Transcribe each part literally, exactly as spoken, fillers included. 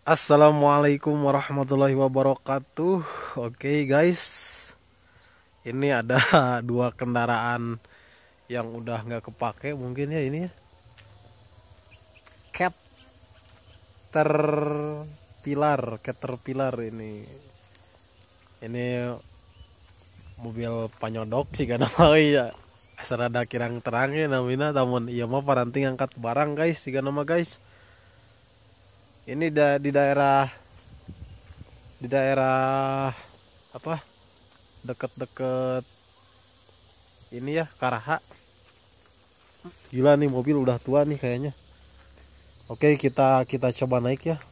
Assalamualaikum warahmatullahi wabarakatuh. Oke guys, ini ada dua kendaraan yang udah nggak kepake mungkin ya ini ya. Caterpillar, Caterpillar ini. Ini mobil panyodok sih kan nama ya. Serada kirang terangnya namanya, namun iya mah paranting angkat barang guys, sih nama guys. Ini da di daerah di daerah apa deket-deket ini ya Karaha. Gila nih mobil udah tua nih kayaknya. Oke, kita kita coba naik ya.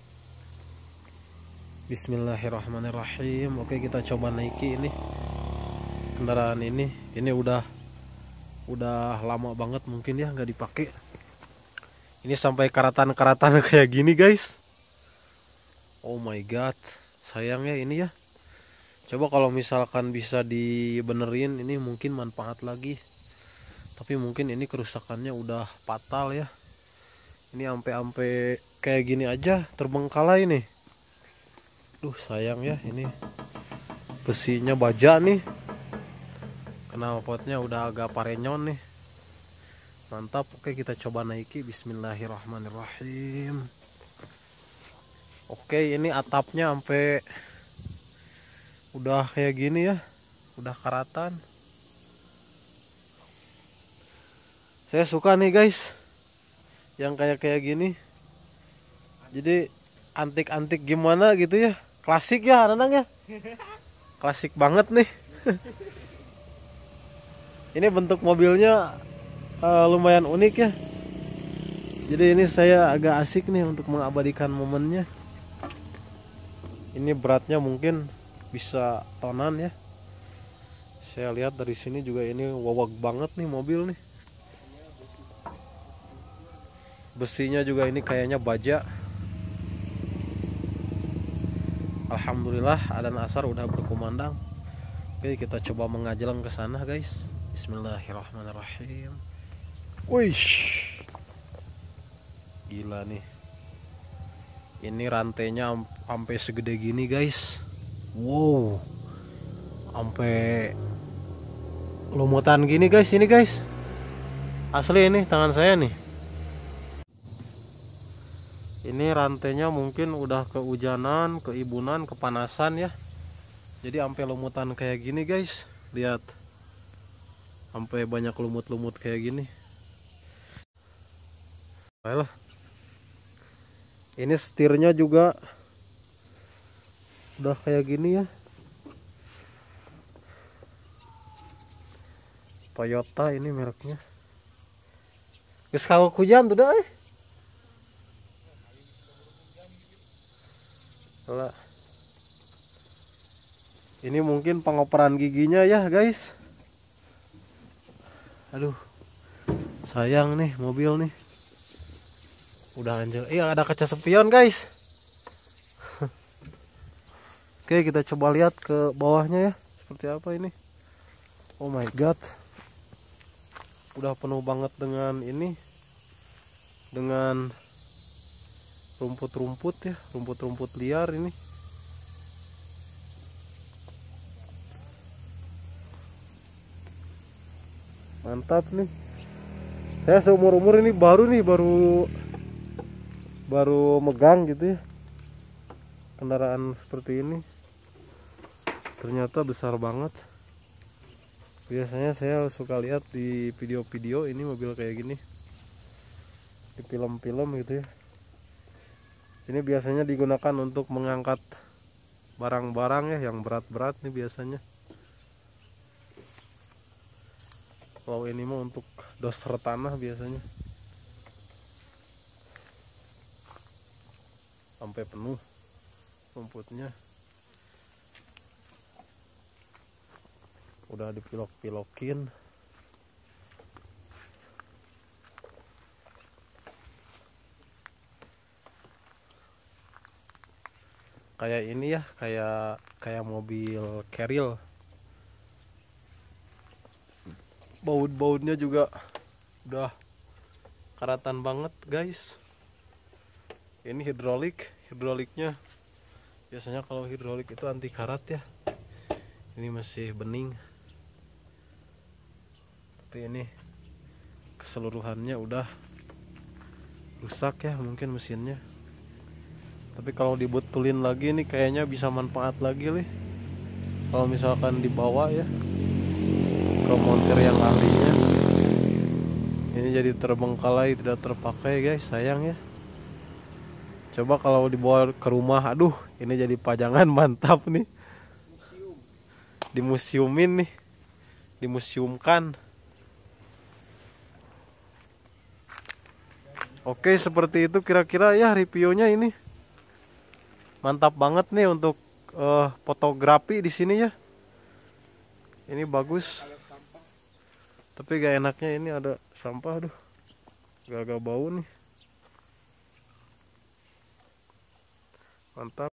Bismillahirrahmanirrahim. Oke, kita coba naiki ini kendaraan ini. Ini udah udah lama banget mungkin ya nggak dipakai. Ini sampai karatan-karatan kayak gini guys. Oh my god, sayangnya ini ya. Coba kalau misalkan bisa dibenerin ini mungkin manfaat lagi. Tapi mungkin ini kerusakannya udah fatal ya. Ini ampe-ampe kayak gini aja terbengkalai nih. Duh sayang ya, ini besinya baja nih. Knalpotnya udah agak parenyon nih. Mantap. Oke, kita coba naiki. Bismillahirrahmanirrahim. Oke, ini atapnya sampai udah kayak gini ya, udah karatan. Saya suka nih guys yang kayak kayak gini. Jadi antik-antik gimana gitu ya, klasik ya Nanang ya, klasik banget nih. Ini bentuk mobilnya uh, lumayan unik ya. Jadi ini saya agak asik nih untuk mengabadikan momennya. Ini beratnya mungkin bisa tonan ya. Saya lihat dari sini juga ini wawak banget nih mobil nih. Besinya juga ini kayaknya baja. Alhamdulillah adzan asar udah berkumandang. Oke, kita coba mengajelang ke sana guys. Bismillahirrahmanirrahim. Wih, gila nih. Ini rantainya sampai segede gini guys. Wow, sampai lumutan gini guys, ini guys. Asli ini tangan saya nih. Ini rantainya mungkin udah kehujanan, keibunan, kepanasan ya. Jadi sampai lumutan kayak gini guys. Lihat, sampai banyak lumut-lumut kayak gini. Ayolah. Ini setirnya juga udah kayak gini ya. Toyota ini mereknya. Geus kawak hujan tuh dah. Lah. Ini mungkin pengoperan giginya ya, guys. Aduh. Sayang nih mobil nih. Udah anjir. Iya, ada kaca spion, guys. Oke, kita coba lihat ke bawahnya ya. Seperti apa ini? Oh my god. Udah penuh banget dengan ini. Dengan rumput-rumput ya, rumput-rumput liar ini. Mantap nih. Saya seumur-umur ini baru nih, baru baru megang gitu ya. Kendaraan seperti ini. Ternyata besar banget. Biasanya saya suka lihat di video-video ini mobil kayak gini. Di film-film gitu ya. Ini biasanya digunakan untuk mengangkat barang-barang ya yang berat-berat nih biasanya. Kalau ini mah untuk doser tanah biasanya. Sampai penuh rumputnya. Udah dipilok-pilokin. Kayak ini ya, kayak kayak mobil Carriel. Baut-bautnya juga udah karatan banget guys. Ini hidrolik, hidroliknya biasanya kalau hidrolik itu anti karat ya. Ini masih bening, tapi ini keseluruhannya udah rusak ya mungkin mesinnya. Tapi kalau dibetulin lagi nih kayaknya bisa manfaat lagi nih. Kalau misalkan dibawa ya ke montir yang ahlinya. Ini jadi terbengkalai, tidak terpakai guys, sayang ya. Coba kalau dibawa ke rumah, aduh ini jadi pajangan mantap nih. Dimuseumin nih, dimuseumkan. Oke, seperti itu kira-kira ya reviewnya ini. Mantap banget nih untuk uh, fotografi di sini ya. Ini bagus. Tapi gak enaknya ini ada sampah, aduh. Gak-gak bau nih. Mantap.